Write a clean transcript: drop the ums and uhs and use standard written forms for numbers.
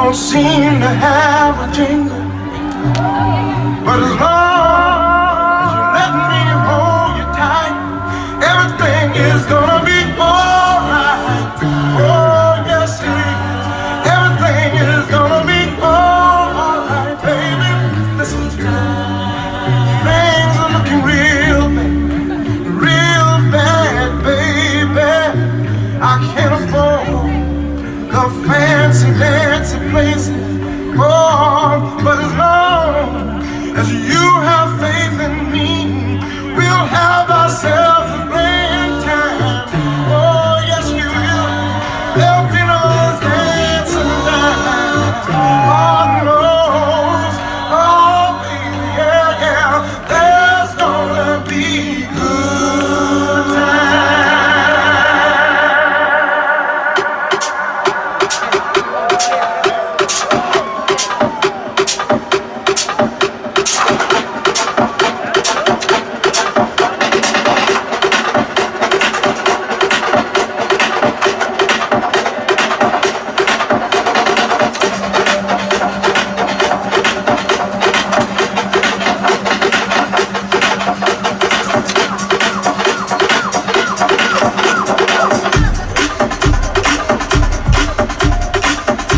don't seem to have a jingle, but as long as you let me hold you tight, everything is gonna